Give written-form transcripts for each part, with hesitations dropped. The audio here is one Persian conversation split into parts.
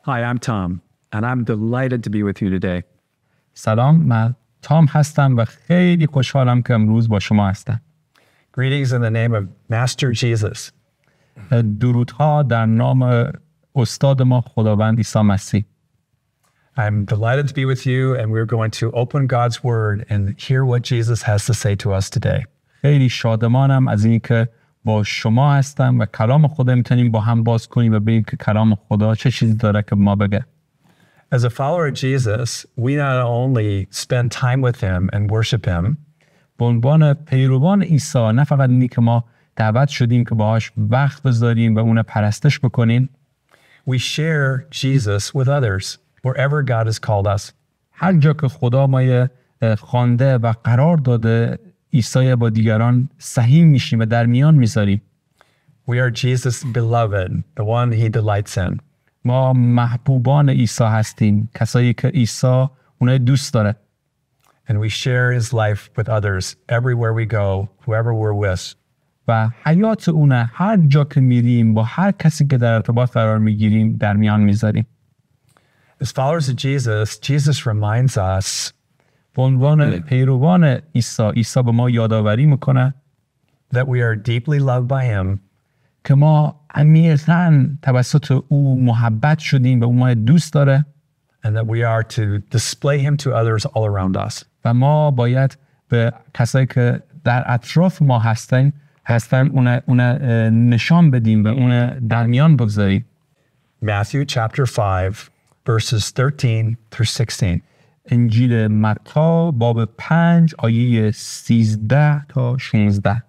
Hi, I'm Tom, and I'm delighted to be with you today. سلام، من تام هستم و خیلی خوشحالم که امروز با شما هستم. Greetings in the name of Master Jesus. درودها در نام استاد ما خداوند عیسی مسیح. I'm delighted to be with you, and we're going to open God's Word and hear what Jesus has to say to us today. خیلی شادمانم از اینکه با شما هستم و کلام خدا میتونیم با هم باز کنیم و ببینیم که کلام خدا چه چیزی داره که ما بگه. As a follower of Jesus, we not only spend time with him and worship him, به عنوان پیروان عیسی نه فقط اینی که ما دعوت شدیم که باهاش وقت بذاریم و اون پرستش بکنیم، we share Jesus with others wherever God has called us. هر جا که خدا ما خوانده و قرار داده عیسی با دیگران سهیم میشیم و در میان میذاریم. We are Jesus' beloved, the one he delights in. ما محبوبان عیسی هستیم، کسایی که عیسی اونها دوست داره. And we share his life with others everywhere we go, whoever we're with. و حیات اونه هر جا که میریم با هر کسی که در ارتباط قرار میگیریم در میان میذاریم. As followers of Jesus, Jesus reminds us به عنوان پیروان عیسی به ما یادآوری میکنه that we are deeply loved by him که ما عمیقاً توسط او محبت شدیم و او ما دوست داره and that we are to display him to others all around us. و ما باید به کسایی که در اطراف ما هستن اون نشان بدیم و اون در میان بگذاریم. Matthew chapter 5 verses 13 through 16. انجیل متی باب 5 آیه 13 تا 16.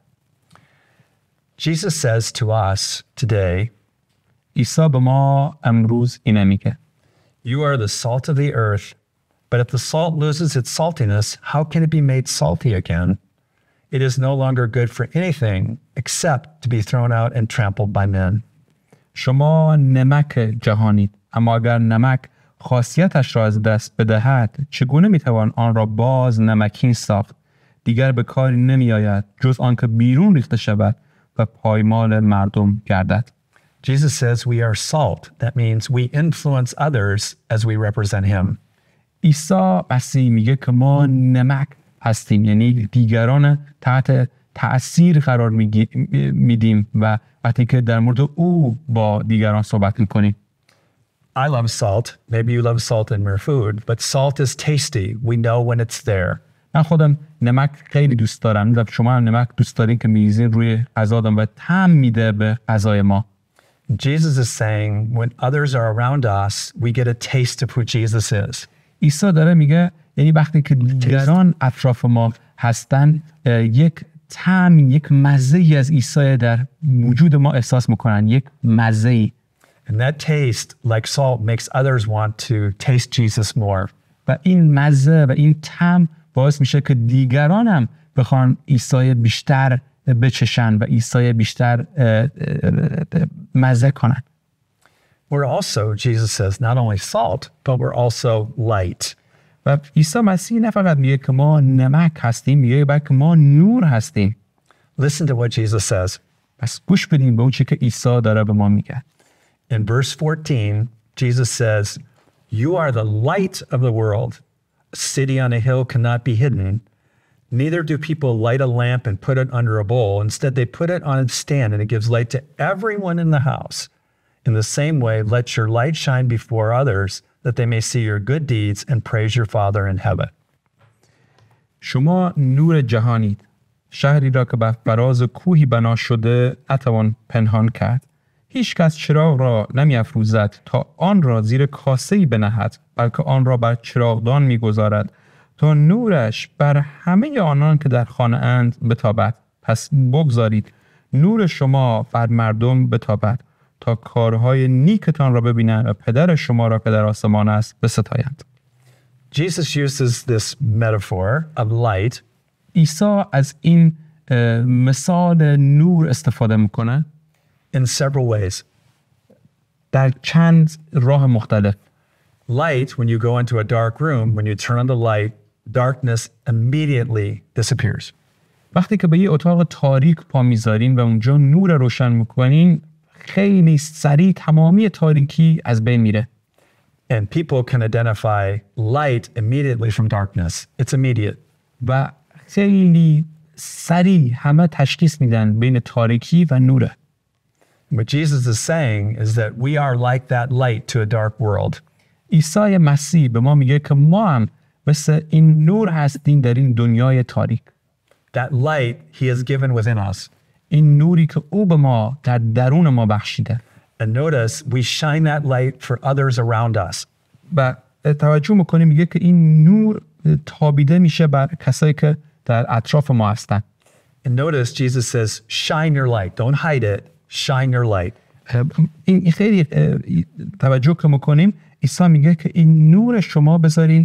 Jesus says to us today, عیسی به ما امروز اینه میگه you are the salt of the earth, but if the salt loses its saltiness, how can it be made salty again? It is no longer good for anything except to be thrown out and trampled by men. شما نمک جهانید، اما اگر نمک خاصیتش را از دست بدهد چگونه میتوان آن را باز نمکین ساخت؟ دیگر به کاری نمی آید جز آنکه بیرون ریخته شود و پایمال مردم گردد. Jesus says we are salt. That means we influence others as we represent him. عیسی مسیح میگه که ما نمک هستیم، یعنی دیگران تحت تأثیر قرار میدیم و وقتی که در مورد او با دیگران صحبت میکنیم. I love salt. Maybe you love salt in your food, but salt is tasty. We know when it's there. من خودم نمک خیلی دوست دارم. شما هم نمک دوست دارین که میریزین روی غذا و طعم میده به غذای ما. Jesus is saying when others are around us, we get a taste of who Jesus is. عیسی داره میگه یعنی وقتی که دیگران اطراف ما هستن یک طعم، یک مزه‌ای از عیسی در وجود ما احساس میکنن، یک مزه‌ای. And that taste, like salt, makes others want to taste Jesus more. و این مزه و این طعم باعث میشه که دیگران هم بخوان عیسی بیشتر بچشن و عیسی بیشتر مزه کنن. We're also, Jesus says, not only salt, but we're also light. و عیسی مسیح نه فقط میگه که ما نمک هستیم، میگه بلکه ما نور هستیم. Listen to what Jesus says. پس گوش بدیم به اون چیزی که عیسی داره به ما میگه. In verse 14, Jesus says, you are the light of the world. A city on a hill cannot be hidden. Neither do people light a lamp and put it under a bowl. Instead, they put it on a stand and it gives light to everyone in the house. In the same way, let your light shine before others that they may see your good deeds and praise your Father in heaven. شما نور جهانید. شهری را که بر فراز کوهی بنا شده نتوان پنهان کرد. هیچ کس چراغ را نمی افروزد تا آن را زیر کاسه‌ای بنهد، بلکه آن را بر چراغدان می گذارد تا نورش بر همه آنان که در خانه اند بتابد. پس بگذارید نور شما بر مردم بتابد تا کارهای نیکتان را ببینند و پدر شما را که در آسمان است بستایند. Jesus uses this metaphor of light عیسی از این مثال نور استفاده میکنه in several ways. در چند راه مختلف. Light, when you go into a dark room, when you turn on the light, darkness immediately disappears. وقتی که به یه اتاق تاریک پا میذارین و اونجا نور روشن میکنین خیلی سریع تمامی تاریکی از بین میره. And people can identify light immediately from darkness. It's immediate. و خیلی سریع همه تشخیص میدن بین تاریکی و نوره. What Jesus is saying is that we are like that light to a dark world. عیسی مسیح به ما میگه که ما هم مثل این نور هستیم در این دنیای تاریک. That light he has given within us. این نوری که او به ما در درون ما بخشیده. And notice we shine that light for others around us. و توجه میکنیم میگه که این نور تابیده میشه بر کسایی که در اطراف ما هستن. And notice Jesus says, shine your light. Don't hide it. Shine your light. این خیلی توجه که میکنیم عیسی میگه که این نور شما بذارین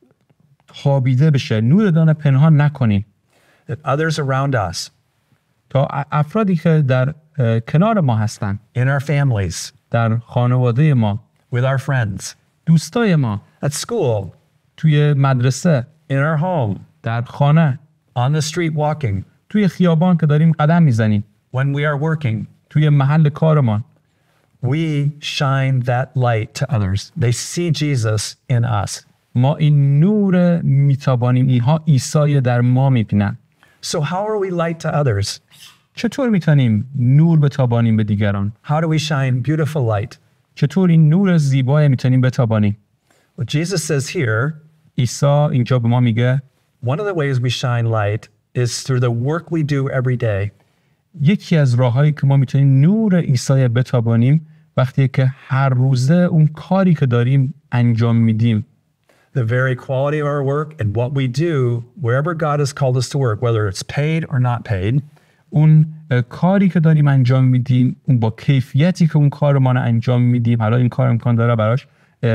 تابیده بشه. نور دانه پنهان نکنین. That others around us, تا افرادی که در کنار ما هستن، in our families, در خانواده ما، with our friends, دوستای ما، at school, توی مدرسه، in our home, در خانه، on the street walking, توی خیابان که داریم قدم میزنیم، when we are working, توی محل کارمان، we shine that light to others. They see Jesus in us. ما این نور میتابانیم، اینها عیسی در ما میبینن. So how are we light to others? چطور میتونیم نور بتابانیم به دیگران؟ How do we shine beautiful light? چطور این نور زیبای میتونیم بتابانیم؟ What Jesus says here, عیسی اینجا به ما میگه one of the ways we shine light is through the work we do every day. یکی از راههایی که ما میتونیم نور عیسی بتابانیم وقتی که هر روزه اون کاری که داریم انجام میدیم. The very quality of our work and what we do wherever God has called us to work, whether it's paid or not paid. اون کاری که داریم انجام میدیم، اون با کیفیتی که اون کار ما رو انجام میدیم، حالا این کار امکان داره براش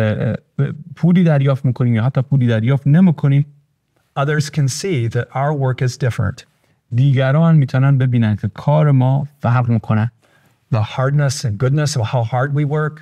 پولی دریافت میکنیم یا حتی پولی دریافت نمیکنیم. Others can see that our work is different. دیگران میتونن ببینن که کار ما فرق میکنه. The hardness and goodness of how hard we work,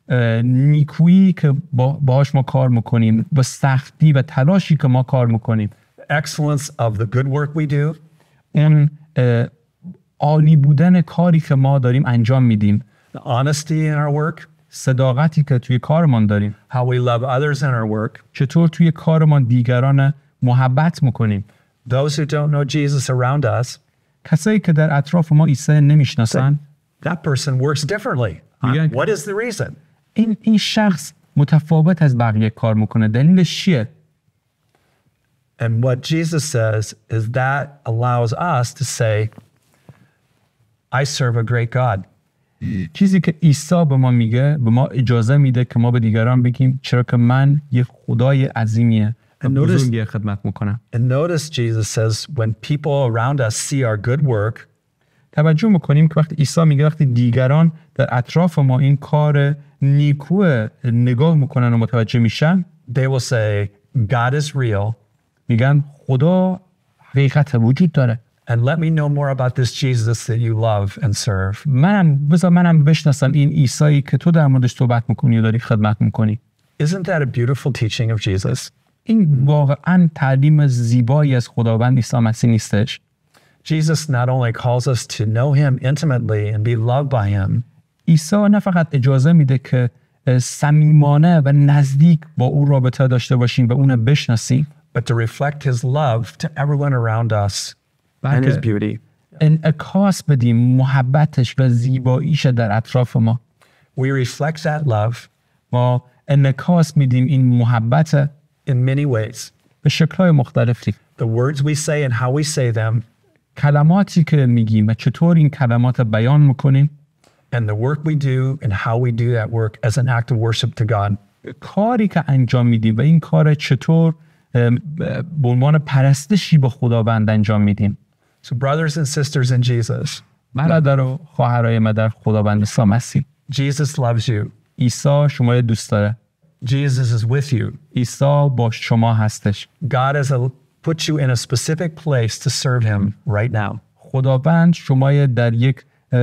نیکویی که باهاش ما کار میکنیم، با سختی و تلاشی که ما کار میکنیم، the excellence of the good work we do, اون عالی بودن کاری که ما داریم انجام میدیم، the honesty in our work, صداقتی که توی کارمان داریم، how we love others in our work. چطور توی کارمان دیگران محبت میکنیم. Those who don't know Jesus around us, کسایی که در اطراف ما عیسی نمیشناسن، that person works differently. Yeah. What is the reason? این شخص متفاوت از بقیه کار میکنه. دلیلش چیه؟ And what Jesus says is that allows us to say, I serve a great God. چیزی که عیسی به ما میگه، به ما اجازه میده که ما به دیگران بگیم چرا که من یه خدای عظیمیه و بزرگی خدمت میکنم. And notice Jesus says, when people around us see our good work, توجه میکنیم که وقتی عیسی میگه وقتی دیگران در اطراف ما این کار نیکو نگاه میکنن و متوجه میشن، they will say, God is real. میگن خدا حقیقت وجود داره. And let me know more about this Jesus that you love and serve. منم بشناسم این عیسی که تو در موردش صحبت میکنی و داری خدمت میکنی. Isn't that a beautiful teaching of Jesus? این واقعا تعلیم زیبایی از خداوند عیسی مسیح نیستش؟ Jesus not only calls us to know him intimately and be loved by him, عیسی نه فقط اجازه میده که صمیمانه و نزدیک با او رابطه داشته باشیم و اون بشناسیم، but to reflect his love to everyone around us and his beauty. انعکاس بدیم محبتش و زیباییش در اطراف ما. We reflect that love ما انعکاس میدیم این محبت in many ways. به شکل‌های مختلفی. The words we say and how we say them, کلماتی که میگیم و چطور این کلمات بیان میکنیم، and the work we do and how we do that work as an act of worship to God. کاری که انجام میدیم و این کار چطور به عنوان پرستشی به خداوند انجام میدیم. So brothers and sisters in Jesus, برادر و خواهرای من در خداوند عیسی مسیح، Jesus loves you. عیسی شما رو دوست داره. Jesus is with you. عیسی با شما هستش. God has put you in a specific place to serve him right now. خداوند شما در یک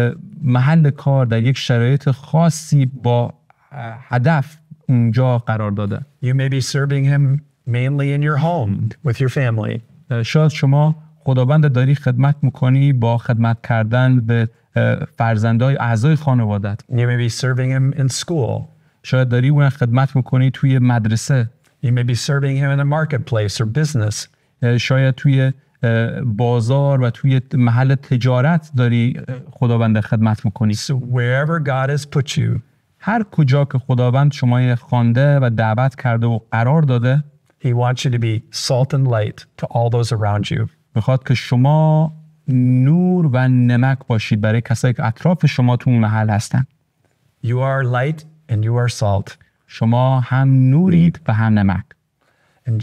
محل کار، در یک شرایط خاصی با هدف اونجا قرار داده. You may be serving him mainly in your home with your family. شاید شما خداوند داری خدمت میکنی با خدمت کردن به فرزندای اعضای خانوادت. You may be serving him in school. شاید داری اون خدمت میکنی توی مدرسه، You may be serving him in a marketplace or business. شاید توی بازار و توی محل تجارت داری خداوند خدمت میکنی. So wherever God has put you, هر کجا که خداوند شما خوانده و دعوت کرده و قرار داده، he wants you to be salt and light to all those around you. میخواد که شما نور و نمک باشید برای کسایی که اطراف شما تو اون محل هستن. You are light and you are salt. شما هم نورید و هم نمک. And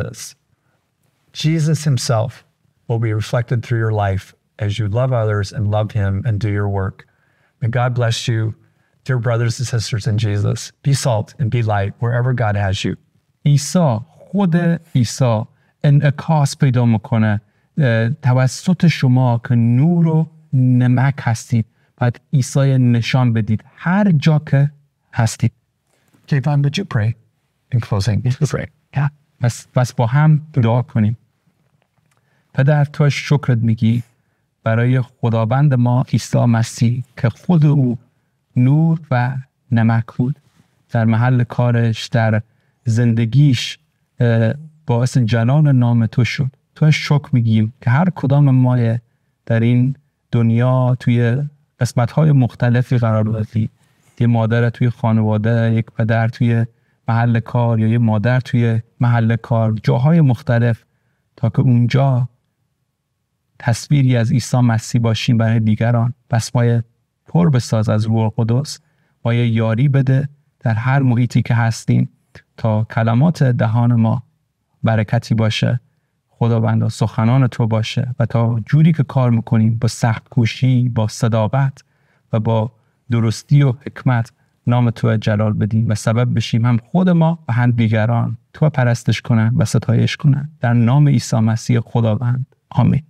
Jesus himself will be reflected through your life as you love others and love him and do your work. May God bless you, dear brothers and sisters in Jesus. Be salt and be light wherever God has you. خود عیسی انعکاس پیدا میکنه توسط شما که نور و نمک هستید. باید عیسی نشان بدید هر جا که هستید. Javon, would you pray in closing? Pray. پس با هم دعا کنیم. پدر، تو شکرت میگی برای خداوند ما عیسی مسیح که خود او نور و نمک بود، در محل کارش، در زندگیش باعث جلال نام تو شد. تو شکر میگیم که هر کدام ما در این دنیا توی قسمت‌های مختلفی قرار دادی. یه مادر توی خانواده، یک پدر توی محل کار، یا یه مادر توی محل کار، جاهای مختلف، تا که اونجا تصویری از عیسی مسیح باشیم برای دیگران. پس ما پر بساز از روح القدس، ما یاری بده در هر محیطی که هستیم تا کلمات دهان ما برکتی باشه، خداوندا سخنان تو باشه، و تا جوری که کار میکنیم با سخت کوشی، با صداقت و با درستی و حکمت نام تو جلال بدیم و سبب بشیم هم خود ما و هم دیگران تو پرستش کنن و ستایش کنن. در نام عیسی مسیح خداوند، آمین.